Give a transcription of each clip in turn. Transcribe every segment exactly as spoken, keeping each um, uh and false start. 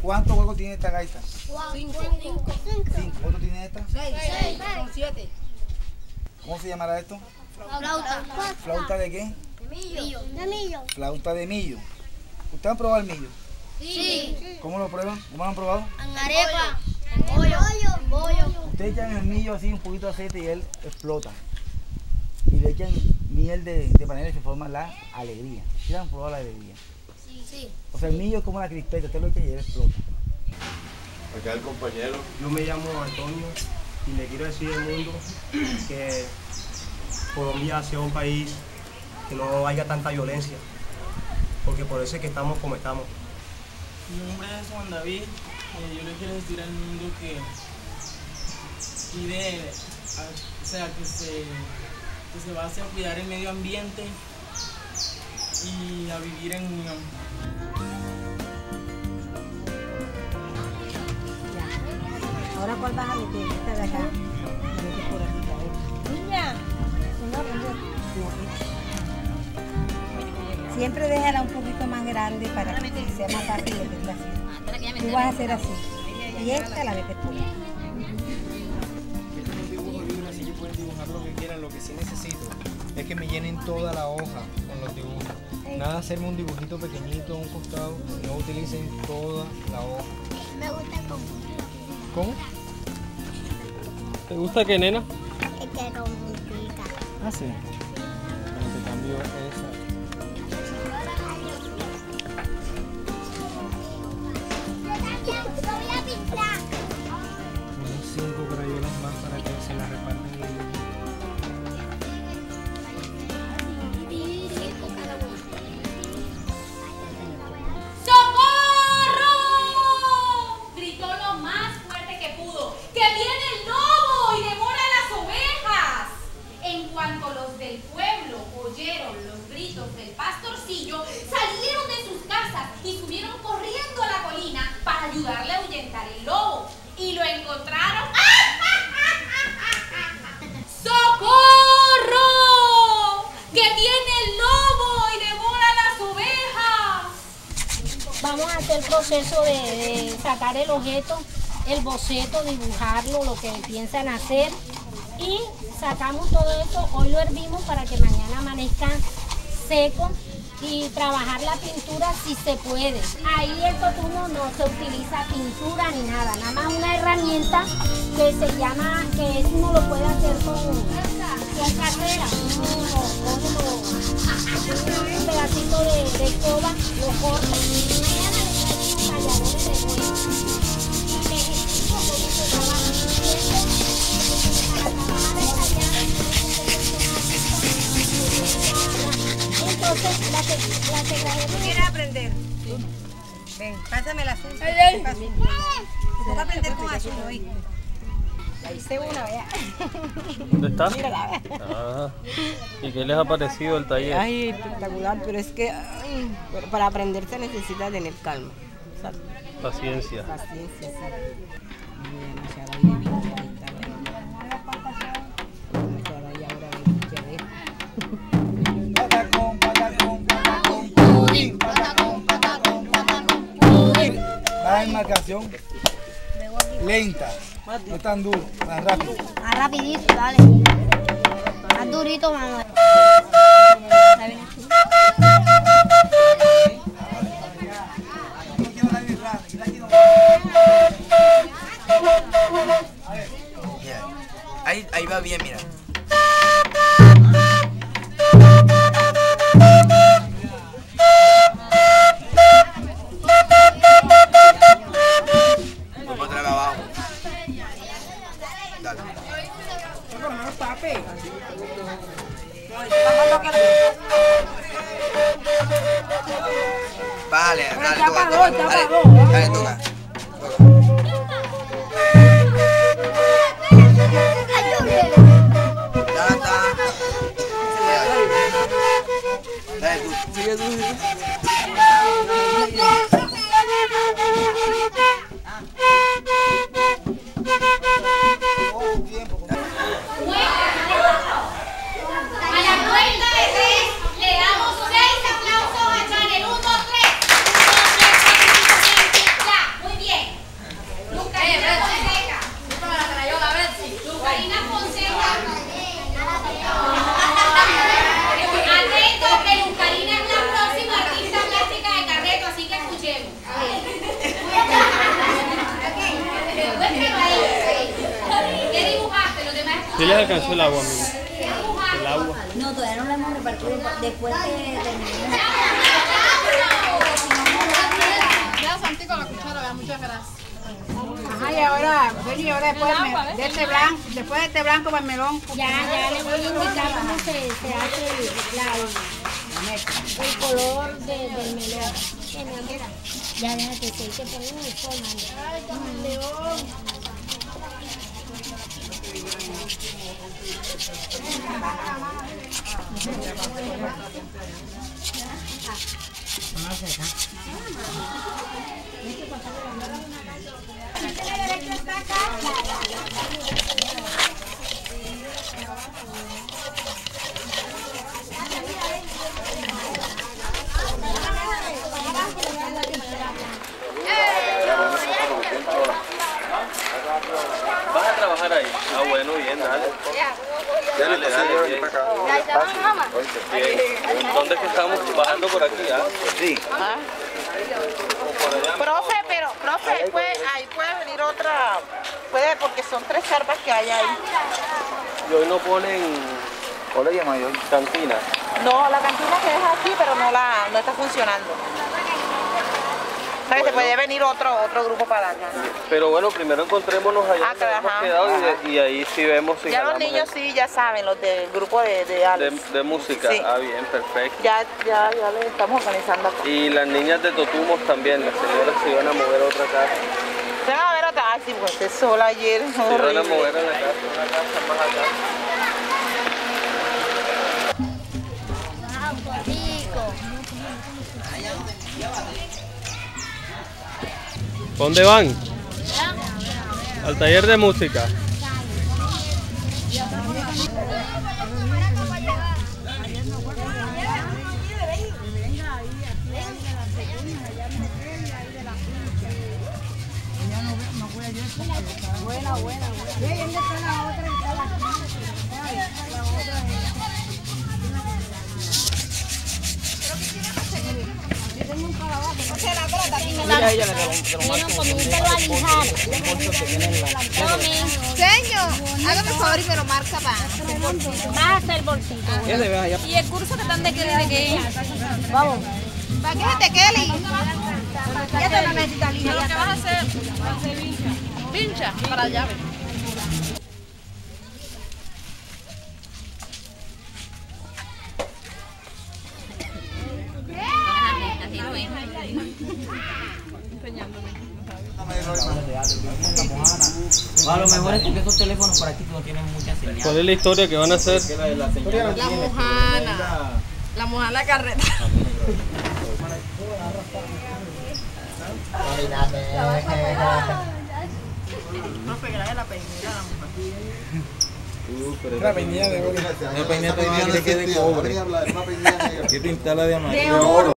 ¿Cuántos huecos tiene esta gaita? Cinco. Cinco. ¿Cuántos tiene esta? Seis. Seis. Son siete. ¿Cómo se llamará esto? Flauta. ¿Flauta de qué? De millo. De millo. Flauta de millo. ¿Ustedes han probado el millo? Sí. ¿Cómo lo prueban? ¿Cómo lo han probado? En arepa. En bollo. En bollo. Ustedes echan el millo así, un poquito de aceite y él explota. Y le echan miel de, de panela y se forma la alegría. ¿Sí han probado la alegría? Sí. Sí. O sea, el millo es como la crispeta, usted lo echa y él explota. Acá el compañero. Yo me llamo Antonio y le quiero decir al mundo que Colombia sea un país que no haya tanta violencia, porque por eso es que estamos como estamos. Mi nombre es Juan David. Eh, yo le quiero decir al mundo que pide, a- o sea, que se, que se base a cuidar el medio ambiente y a vivir en unión. Ahora, ¿cuál vas a meter? Esta de acá. La metes por aquí, a ver. Niña, venga a aprender. No, siempre déjala un poquito más grande para que sea más fácil de meterla así. Tú vas a hacer así. Y esta la metes por aquí. Este es un dibujo libre, así que pueden dibujar lo que quieran. Lo que sí necesito es que me llenen toda la hoja con los dibujos. Nada, hacerme un dibujito pequeñito a un costado. No utilicen toda la hoja. Me gusta el común. ¿Cómo? ¿Te gusta qué, nena? Es que común. Ah, sí. Bueno, te cambio esa. Lo voy a pintar. Unos cinco crayolas más para que se las repartan. ¡Socorro! Gritó lo más fuerte que pudo. ¡Que viene el lobo y devora las ovejas! En cuanto los del pueblo oyeron los gritos del pastorcillo, salieron de sus casas y subieron corriendo a la colina para ayudarle a ahuyentar el lobo. Y lo encontraron. ¡Socorro! ¡Que viene el lobo y devora las ovejas! Vamos a hacer el proceso de, de sacar el objeto, el boceto, dibujarlo, lo que piensan hacer. Y sacamos todo esto, hoy lo hervimos para que mañana amanezca seco y trabajar la pintura si se puede. Ahí esto turno no se utiliza pintura ni nada, nada más una herramienta que se llama, que uno lo puede hacer con, con carrera. Uno coge un pedacito de, de escoba, lo corta. Mañana le traigo unos talladores de huevo. Y le explico cómo se trabaja. Y esto, para trabajar el tallado, entonces, la que la que ¿tú quieres aprender? Ven, pásame el azul. Te toca aprender con azul hoy. La hice una, vea. ¿Dónde está? Mírala, vea. Ah, ¿y qué les ha parecido el taller? Ay, espectacular, pero es que ay, pero para aprender se necesita tener calma. O sea, Paciencia. paciencia, sí. Demasiado aire vivo, ahí está, bueno. Demasiado aire ahora, ven, ya ves. Patacón, patacón, patacón, pudín, patacón, patacón, patacón, pudín. Da en marcación lenta, no tan duro, tan rápido. Más rapidito, dale. Más durito, Manuel. Ahí, ahí va bien, mira. Voy para atrás abajo. Dale. Vale, dale, toca, toca, dale, dale, toca. Ya está. Dale tú, sigue tú. A la cuenta de tres le damos seis aplausos a Chanel. Uno, tres. Uno, tres, cuatro, cinco, seis, siete. Ya, muy bien. ¿Sí les alcanzó el agua, amigo? El agua. No, todavía no lo hemos repartido después que terminemos. Ya, Santi, con la cuchara, vea, muchas gracias. Ajá, y ahora, ven y ahora después me, de este blanco, después de este blanco para el melón. Ya, ya le voy a indicar cómo se, se hace el, la, el color de, del melón. Que mi amor, ya déjate que hay que poner un sol, Ay, camaleón. ¿Vas a trabajar ahí? Ah, bueno, bien, dale. Dale, dale, bien. Bien. ¿Dónde es que estamos bajando por aquí? ¿Ah? Sí. Profe, pero, profe, ahí puede, ahí puede venir otra, puede, porque son tres carpas que hay ahí. Y hoy no ponen colegio mayor, cantina. No, la cantina que es aquí, pero no la, no está funcionando. O sea, que se puede venir otro, otro grupo para acá. Pero bueno, primero encontrémonos allá Ah, donde ajá, hemos quedado y, de- y ahí sí vemos si Ya los jalamos niños el- sí ya saben, los del grupo de, de de, Alex. de música. Sí. Ah, bien, perfecto. Ya, ya, ya le estamos organizando acá. Y las niñas de Totumos también, las señoras se iban a mover a otra casa. Se van a ver otra, ay sí, pues este sol ayer, Se iban a horrible. mover a la casa, una casa más acá. ¿Dónde van? Al taller de música. Buena, buena, buena. ¿Y dónde está la otra? Está la, la otra. Yo tengo un calabazo. O sea, la trata. Mira, ella le comiéntalo a lijar. Señor, hágame el favor y me lo marca para Vas a hacer bolsito. ¿Y el curso que están de qué? ¿De qué? Vamos. ¿Para qué es de Kelly? Ya te la necesitas lija. ¿Qué vas a hacer? Vas a hacer vincha. Vincha, para la llave. A lo mejor es porque esos teléfonos por aquí no tienen mucha señal. ¿Cuál es la historia que van a hacer? La mojana. La mojana carreta. No pegará de la peinera la mujer. Una peña de oro. Una peña de que de cobre. Que te instala de amarillo. De oro.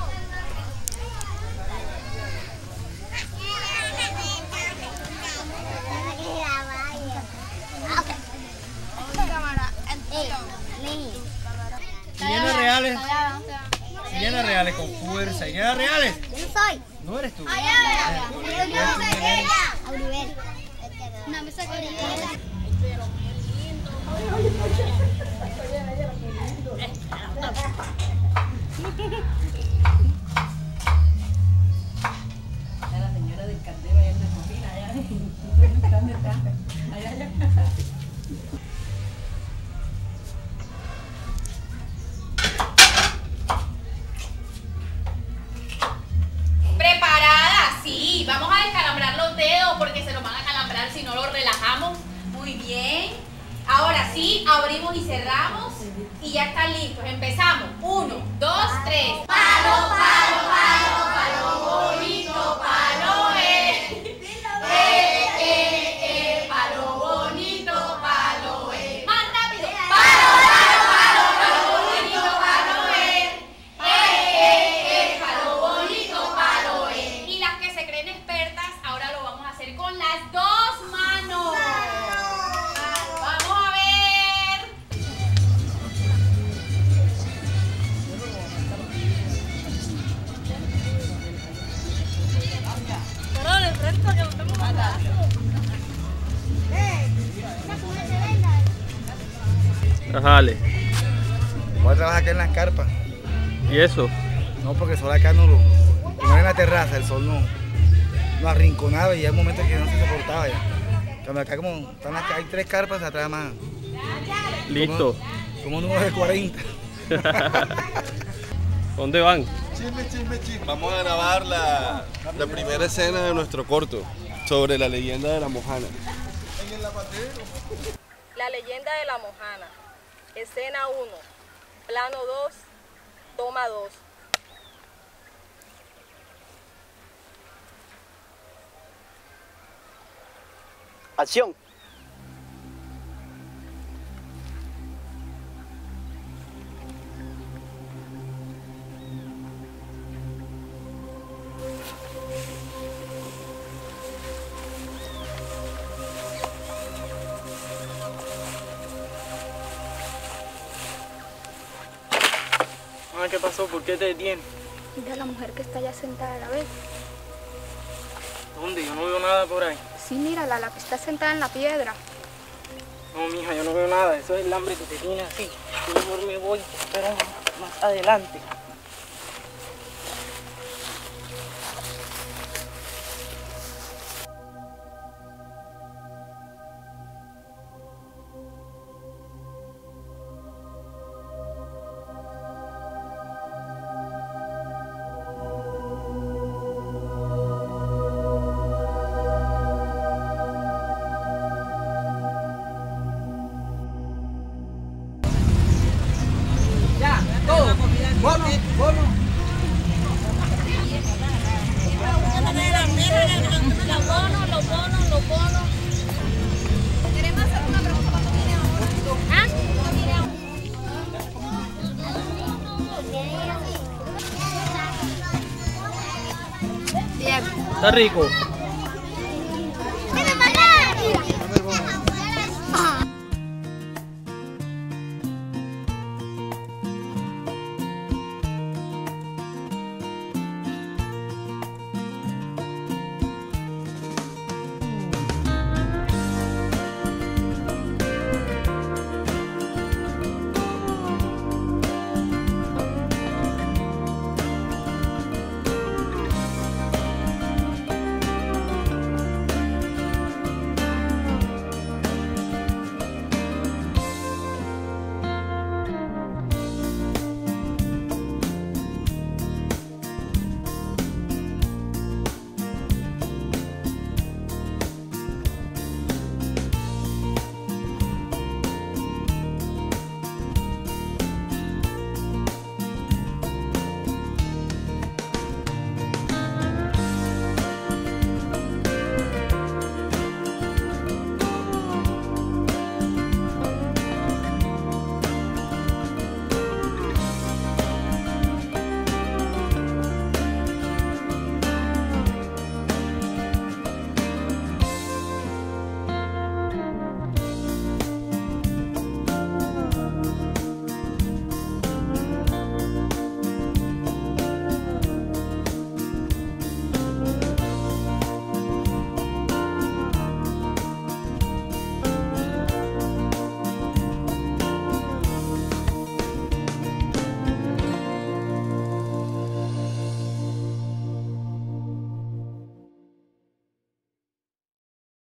Llenas reales. Llenas reales con fuerza. Llenas reales. Yo no soy. No eres tú. Auribel. No, me saco Auribel. La señora del candero allá en la cocina, allá. ¿Dónde está? Allá, allá. Preparada, sí. Vamos a descalambrar los dedos porque se nos van a calambrar si no los relajamos. Muy bien. Ahora sí, abrimos y cerramos y ya están listos. Empezamos. Uno, dos, tres. Palo, palo, palo, palo bonito, palo eh. Eh, eh, eh, palo bonito, palo eh. Más rápido. Palo, palo, palo, palo bonito, palo eh. Eh, eh, eh, palo bonito, palo eh. Y las que se creen expertas, ahora lo vamos a hacer con las dos manos. Vamos a ver. Pero de frente que lo estamos hablando. ¡Eh! Mira cómo se venda. Ajá, dale. Voy a trabajar acá en las carpas. ¿Y eso? No, porque el sol acá no lo... No en la terraza, el sol no... No arrinconaba y hay momentos que no se soportaba ya. Cuando acá como... Están acá, hay tres carpas atrás más. Listo. Como número de cuarenta. ¿Dónde van? Chisme, chisme, chisme. Vamos a grabar la, la primera escena de nuestro corto sobre la leyenda de la Mojana. La leyenda de la Mojana. Escena uno. Plano dos. Toma dos. Acción. Ah, ¿qué pasó? ¿Por qué te detienen? Mira la mujer que está allá sentada, ¿la ves? ¿Dónde? Yo no veo nada por ahí. Sí, mírala, la que está sentada en la piedra. No, mija, yo no veo nada. Eso es el hambre que te tiene así. Yo mejor me voy, pero más adelante. Los bonos, los bonos, los bonos. ¿Queremos hacer una pregunta para ¿Ah? Está rico.